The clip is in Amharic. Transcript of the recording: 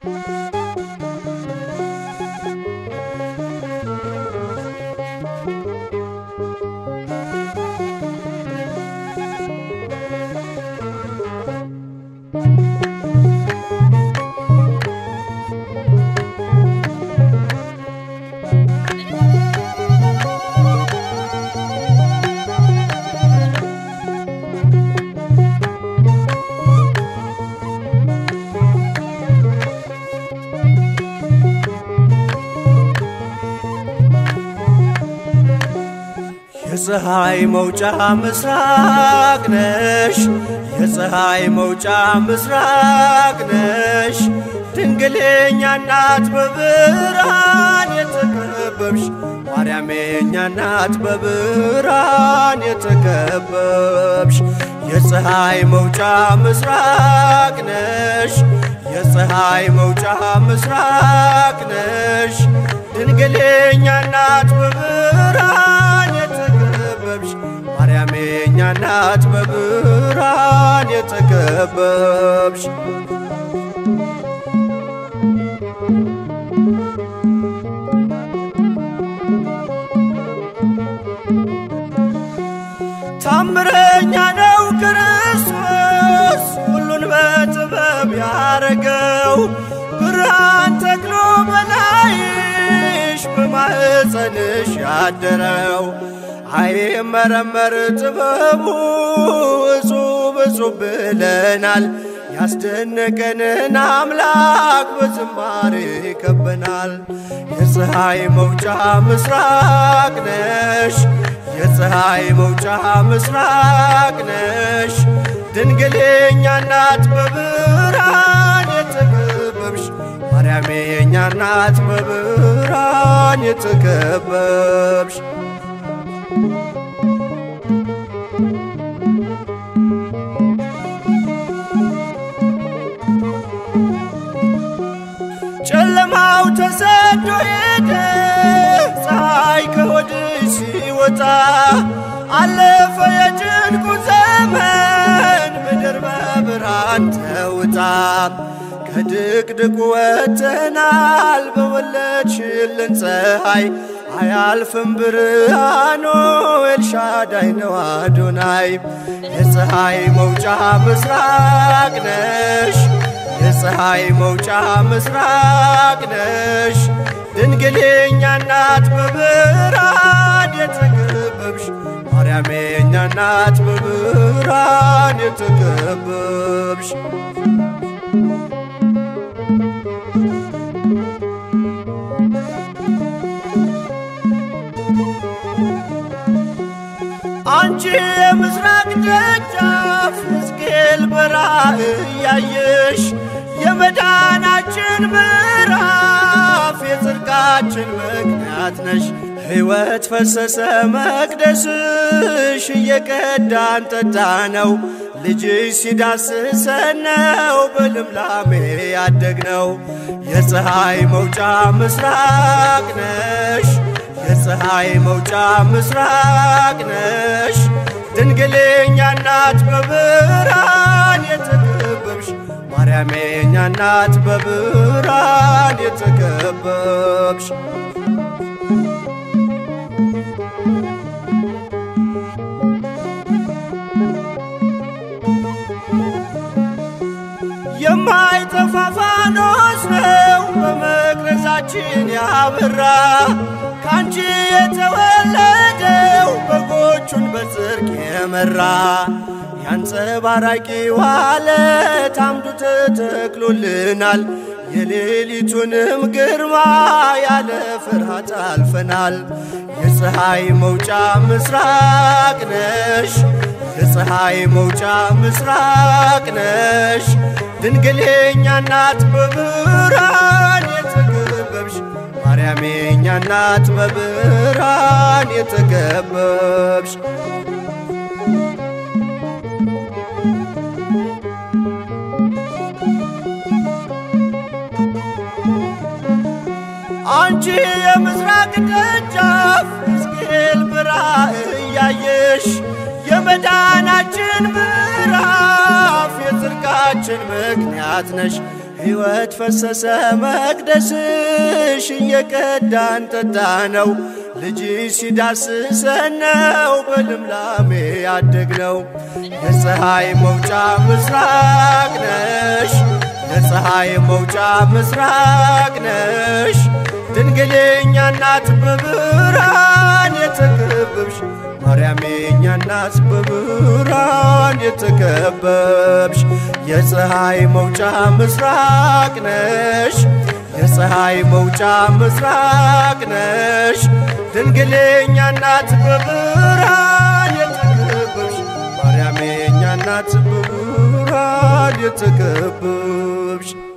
የፀሐይ መውጫ ምስራቅ ነሽ የፀሐይ መውጫ ምስራቅ ነሽ ድንግልኛ እናት በብርሃን የተከበብሽ ማርያም የኛ እናት በብርሃን የተከበብሽ የፀሐይ መውጫ ምስራቅ ነሽ የፀሐይ መውጫ ምስራቅ ነሽ ድንግልኛ እናት በብርሃን የተከበብሽ ማርያም የኛ እናት በብርሃን የተከበብሽ ታምረኛ ነው ክርስቶስ ሁሉን በጥበብ ያረገው ብርሃን ተክሎ በላይሽ በማህፀንሽ ያደረው አይመረመር ጥበቡ እጹብ እጹብ ብለናል ያስደነቀንን አምላክ በዝማሬ ከበናል የፀሐይ መውጫ ምስራቅ ነሽ የፀሐይ መውጫ ምስራቅ ነሽ ድንግልኛ እናት በብርሃን የተከበብሽ ማርያም የኛ እናት በብርሃን የተከበብሽ ጨለማው ተሰዶ ሄደ ፀሐይ ከወድሽ ሲወጣ አለፈ የጭንቁ ዘመን ምድር በብርሃን ተውጣ ከድቅድቁ ወጥተናል በወለድሽልን ፀሐይ አያልፍም ብርሃኑ ኤልሻዳይ ነው አዶናይ የፀሐይ መውጫ ምስራቅ ነሽ የፀሐይ መውጫ ምስራቅ ነሽ ድንግልኛ እናት በብርሃን የተከበብሽ ማርያም የኛ እናት በብርሃን የተከበብሽ አንቺ የምስራቅ ደጃፍ ሕዝቅኤል በራእይ ያየሽ የመዳናችን ምዕራፍ የጽድቃችን ምክንያት ነሽ ሕይወት ፈሰሰ መቅደስሽ እየቀዳን ጠጣነው ልጅሽ ሲዳስሰን ነው በልምላሜ ያደግነው የፀሐይ መውጫ ምስራቅ ነሽ የፀሐይ መውጫ ምስራቅ ነሽ ድንግልኛ እናት በብርሃን የተከበብሽ ማርያም የኛ እናት በብርሃን የተከበብሽ የማይጠፋ ፋኖስ ነው በመቅረዛችን ያበራ ካንቺ የተወለደው በጎቹን በጽድቅ የመራ ያንጸባራቂ ዋለት አምዱ ተተክሎልናል የሌሊቱንም ግርማ ያለ ፍርሃት አልፈናል የፀሐይ መውጫ ምስራቅ ነሽ የፀሐይ መውጫ ምስራቅ ነሽ ድንግልኛ እናት በብርሃን የተከበብሽ ማርያም የኛ እናት በብርሃን የተከበብሽ አንቺ የምስራቅ ደጃፍ ሕዝቅኤል በራእይ ያየሽ የመዳናችን ምዕራፍ የጽድቃችን ምክንያት ነሽ ሕይወት ፈሰሰ መቅደስሽ እየቀዳን ጠጣ ነው ልጅሽ ሲዳስሰን ነው በልምላሜ ያደግነው የፀሐይ መውጫ ምስራቅ ነሽ የፀሐይ መውጫ ምስራቅ ነሽ ድንግልኛ እናት በብርሃን የተከበብሽ ማርያም የኛ እናት በብርሃን የተከበብሽ የፀሐይ መውጫ ምስራቅ ነሽ የፀሐይ መውጫ ምስራቅ ነሽ ድንግልኛ እናት በብርሃን የተከበብሽ ማርያም የኛ እናት በብርሃን የተከበብሽ